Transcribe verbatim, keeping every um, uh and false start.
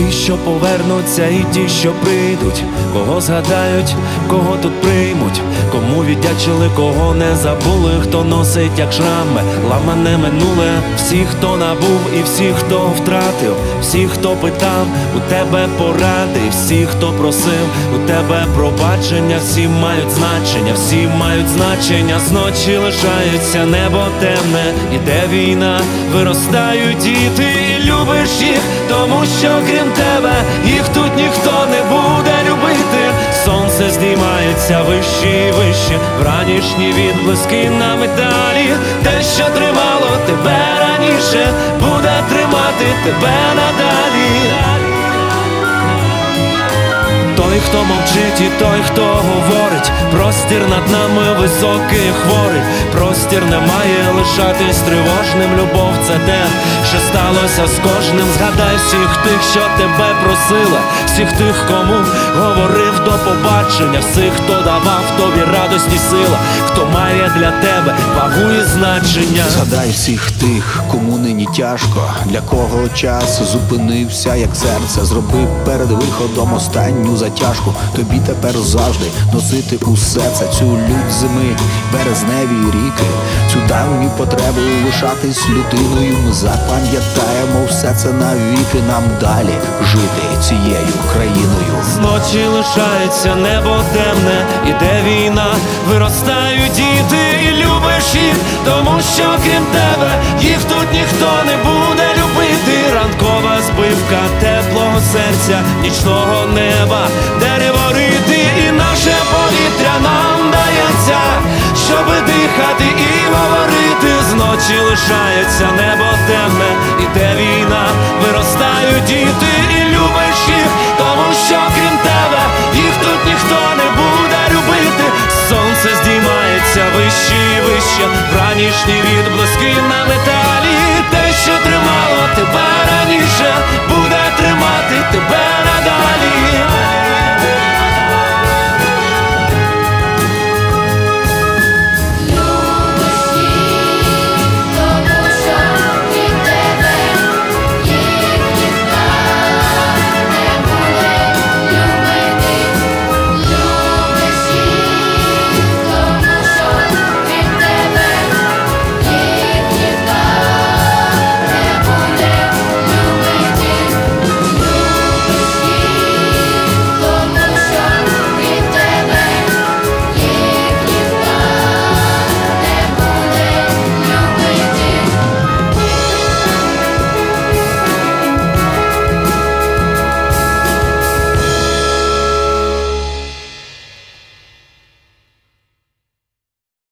Ті, що повернуться, і ті, що прийдуть, кого згадають, кого тут приймуть, кому віддячили, кого не забули, хто носить як шрами ламане минуле. Всі, хто набув, і всі, хто втратив, всі, хто питав у тебе поради, всі, хто просив у тебе пробачення, всі мають значення, всі мають значення. Зночі лишається небо темне, іде війна, виростають діти, і любиш їх, тому що крім тебе їх тут ніхто не буде любити. Сонце здіймається вище і вище, вранішні відблиски на металі. Те, що тримало тебе раніше, буде тримати тебе надалі. Той, хто мовчить, і той, хто говорить, простір над нами високий, хворий. Простір не має лишатись тривожним. Любов — це те, що сталося з кожним. Згадай всіх тих, що тебе просили, всіх тих, кому говорив до побачення, всіх, хто давав тобі радості сила, хто має для тебе вагу і значення. Згадай всіх тих, кому нині тяжко, для кого час зупинився, як серце зробив перед виходом останню затяжку. Тобі тепер завжди носити усе це, цю лють зими, березневі ріки, цю давню потребу лишатись людиною. Ми запам'ятаємо все це навіки, нам далі жити цією країною. Зночі лишається небо темне, іде війна, виростають діти, і любиш їх, тому що крім тебе їх тут ніхто не буде любити. Ранкова збивка теплого серця, нічного неба, дерево рити, і наше повітря нам дається, щоби дихати і говорити. Зночі лишається небо темне, іде війна, виростають діти, і любиш їх, тому що крім тебе їх тут ніхто не буде любити. Сонце здіймається вище і вище, вранішні відблиски на металі.